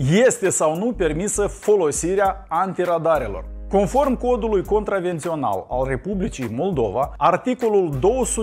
Este sau nu permisă folosirea antiradarelor? Conform codului contravențional al Republicii Moldova, articolul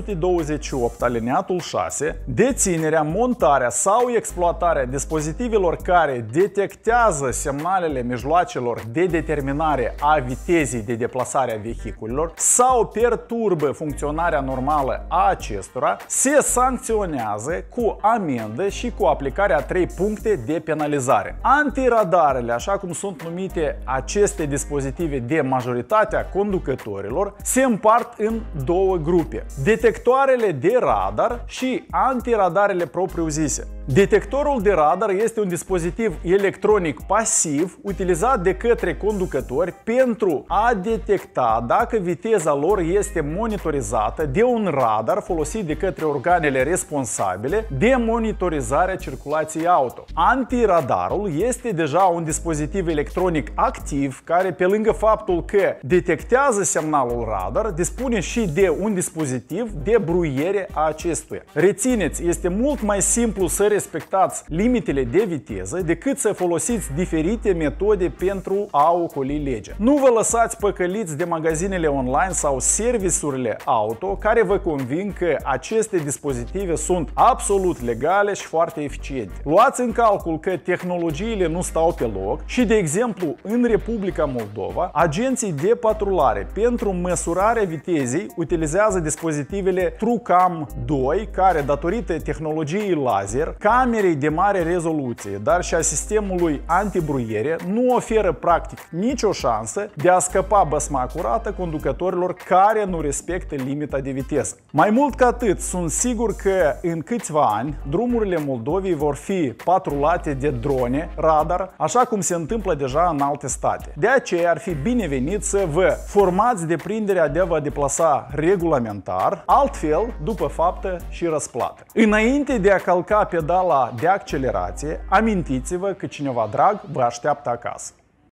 228 alineatul 6, deținerea, montarea sau exploatarea dispozitivelor care detectează semnalele mijloacelor de determinare a vitezei de deplasare a vehiculelor sau perturbă funcționarea normală a acestora, se sancționează cu amendă și cu aplicarea 3 puncte de penalizare. Antiradarele, așa cum sunt numite aceste dispozitive de majoritatea conducătorilor, se împart în două grupe: detectoarele de radar și antiradarele propriu-zise. Detectorul de radar este un dispozitiv electronic pasiv utilizat de către conducători pentru a detecta dacă viteza lor este monitorizată de un radar folosit de către organele responsabile de monitorizarea circulației auto. Antiradarul este deja un dispozitiv electronic activ care, pe lângă faptul că detectează semnalul radar, dispune și de un dispozitiv de bruiere a acestuia. Rețineți, este mult mai simplu să respectați limitele de viteză decât să folosiți diferite metode pentru a ocoli legea. Nu vă lăsați păcăliți de magazinele online sau serviciurile auto care vă convin că aceste dispozitive sunt absolut legale și foarte eficiente. Luați în calcul că tehnologiile nu stau pe loc și, de exemplu, în Republica Moldova, agenții de patrulare pentru măsurarea vitezei utilizează dispozitivele TrueCam 2, care, datorită tehnologiei laser, camerei de mare rezoluție, dar și a sistemului antibruiere, nu oferă practic nicio șansă de a scăpa băsma curată conducătorilor care nu respectă limita de viteză. Mai mult ca atât, sunt sigur că în câțiva ani drumurile Moldovei vor fi patrulate de drone, radar, așa cum se întâmplă deja în alte state. De aceea ar fi binevenit să vă formați deprinderea de a vă deplasa regulamentar, altfel după faptă și răsplată. Înainte de a calca pedala de accelerație, amintiți-vă că cineva drag vă așteaptă acasă.